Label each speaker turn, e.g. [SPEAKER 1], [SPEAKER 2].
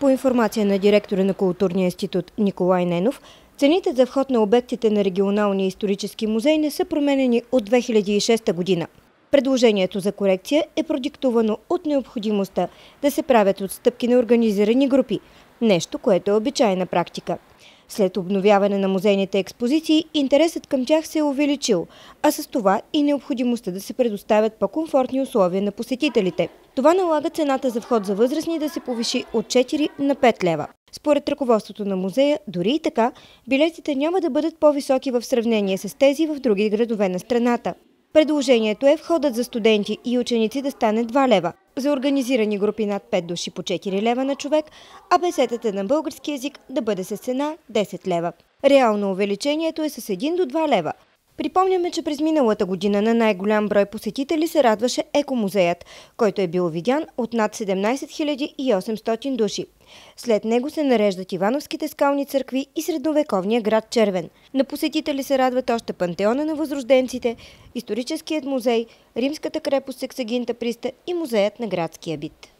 [SPEAKER 1] По информация на директора на Културния институт Николай Ненов, цените за вход на обектите на Регионалния исторически музей не са променени от 2006 година. Предложението за корекция е продиктувано от необходимостта да се правят отстъпки на организирани групи, нещо, което е обичайна практика. След обновяване на музейните експозиции, интересът към тях се е увеличил, а с това и необходимостта да се предоставят по-комфортни условия на посетителите. Това налага цената за вход за възрастни да се повиши от 4 на 5 лева. Според ръководството на музея, дори и така, билетите няма да бъдат по-високи в сравнение с тези в други градове на страната. Предложението е входът за студенти и ученици да стане 2 лева, за организирани групи над 5 души по 4 лева на човек, а беседата на български език да бъде с цена 10 лева. Реално увеличението е с 1 до 2 лева. Припомняме, че през миналата година на най-голям брой посетители се радваше Екомузеят, който е бил видян от над 17 800 души. След него се нареждат Ивановските скални църкви и средновековния град Червен. На посетители се радват още Пантеона на възрожденците, историческият музей, римската крепост Сексагинта Приста и музеят на градския бит.